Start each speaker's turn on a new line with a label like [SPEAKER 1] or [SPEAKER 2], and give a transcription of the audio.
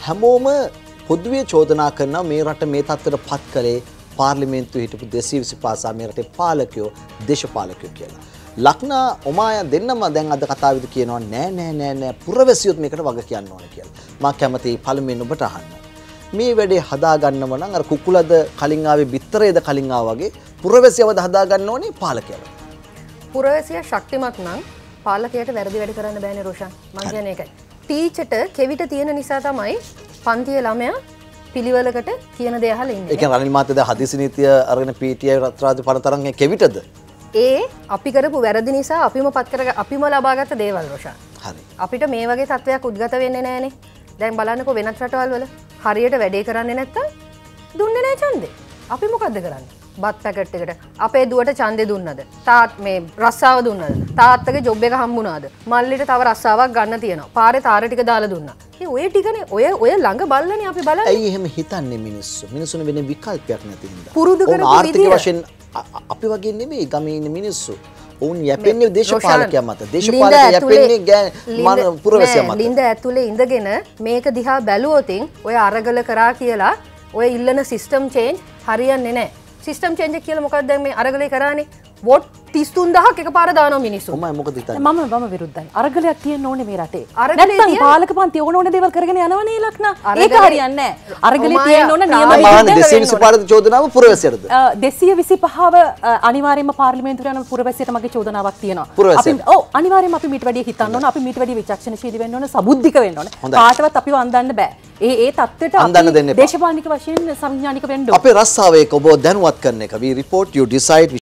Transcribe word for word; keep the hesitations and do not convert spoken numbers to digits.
[SPEAKER 1] හැමෝම පොදුවේ චෝදනා කරනවා මේ රට මේ තත්ත්වයට පත් කළේ පාර්ලිමේන්තුවේ හිටපු දෙසිය විසිපහ මේ රටේ පාලකයෝ දේශපාලකයෝ කියලා. ලක්නා ඔමායා දෙන්නම දැන් අද කතාවෙදි කියනවා නෑ නෑ නෑ නෑ පුරවැසියොත් මේකට වග කියන්න ඕනේ කියලා. මම කැමතියි පළමුවෙන් ඔබට අහන්න. මේ වැඩේ හදා ගන්නව නම් අර කුකුලද කලින් ආවේ බිත්තරේද කලින් ආවා වගේ පුරවැසියවද හදා ගන්න ඕනේ පාලකයව.
[SPEAKER 2] පුරවැසියා ශක්තිමත් නම් පාලකයට වැරදි වැඩ කරන්න බෑනේ රෝෂන්. මං කියන්නේ ඒකයි. ටීචර්ට කෙවිත තියෙන නිසා තමයි පන්තියේ ළමයා පිළිවෙලකට කියන දේ අහලා ඉන්නේ. ඒ
[SPEAKER 1] කියන්නේ රනිල් මාත්‍යද හදිසි නීතිය අරගෙන පී ටී ආයි රත්රාජ පනතරන් කෙවිතද?
[SPEAKER 2] ඒ අපි කරපු වැරදි නිසා අපිම පත් කර අපිම ලබාගත්ත දේවල් රෝෂන්.
[SPEAKER 1] හරි.
[SPEAKER 2] අපිට මේ වගේ තත්වයක් උද්ගත වෙන්නේ නැහනේ. දැන් බලන්නකෝ වෙනත් රටවල් වල හරියට වැඩේ කරන්නේ නැත්තම් දුන්නේ නැහැ ඡන්දේ. අපි මොකද්ද කරන්නේ? බත් පැකට් එකට අපේ දුවට ඡන්දේ දුන්නද? තාත් මේ රස්සාව දුන්නද? තාත්තගේ ජොබ් එක හම්බුණාද? මල්ලිට තව රස්සාවක් ගන්න තියෙනවා. පාරේ තාර ටික දාලා දුන්නා. ඉතින් ඔය ටිකනේ ඔය ඔය ළඟ බල්ලනේ අපි බලන්නේ.
[SPEAKER 1] ඇයි එහෙම හිතන්නේ මිනිස්සු? මිනිස්සුන වෙන විකල්පයක් නැති හින්දා.
[SPEAKER 2] පුරුදු කරපු
[SPEAKER 1] ආර්ථික වශයෙන් අපි වගේ නෙමෙයි ගමේ ඉන්න මිනිස්සු. ඔවුන් යැපෙන්නේ දේශපාලකයා මත. දේශපාලකයා යැපෙන්නේ මන පුරවැසියා මත.
[SPEAKER 2] ලින්ද ඇතුලේ ඉඳගෙන මේක දිහා බැලුවොතින් ඔය අරගල කරා කියලා ඔය ඉල්ලන සිස්ටම් චේන්ජ් හරියන්නේ නැහැ. සිස්ටම් චේන්ජ් එක කියලා මොකක්ද දැන් මේ අරගලේ කරානේ? වෝට් තිස් තුන් දහසක් එකපාර දානවා මිනිස්සු.
[SPEAKER 1] ඔමයි මොකද හිතන්නේ?
[SPEAKER 3] මම මම විරුද්ධයි. අරගලයක් තියෙන්න ඕනේ මේ රටේ. නැත්නම් පාලක පන්ති ඕන ඕන දේවල් කරගෙන යනවනේ ලක්නා. ඒක හරියන්නේ නැහැ. අරගලේ තියෙන්න ඕන නියම
[SPEAKER 1] විදිහට දෙසිය විසිපහ චෝදනාව පුරවැසියටද?
[SPEAKER 3] දෙසිය විසිපහව අනිවාර්යයෙන්ම පාර්ලිමේන්තුවට යන පුරවැසියට මගේ චෝදනාවක් තියෙනවා. අපි ඔව් අනිවාර්යයෙන්ම අපි මීට වැඩිය හිතන්න ඕන. අපි මීට වැඩිය විචක්ෂණශීලී වෙන්න ඕන. සබුද්ධික වෙන්න ඕන. කාටවත් අපිව අන්දන්න බෑ. ඒ ඒ තත්ත්වයට අපි දේශපාලනික වශයෙන් සංවිධානික වෙන්න ඕන.
[SPEAKER 1] අපේ රස්සාව ඒක ඔබ දැනුවත් කරන එක. we report you decide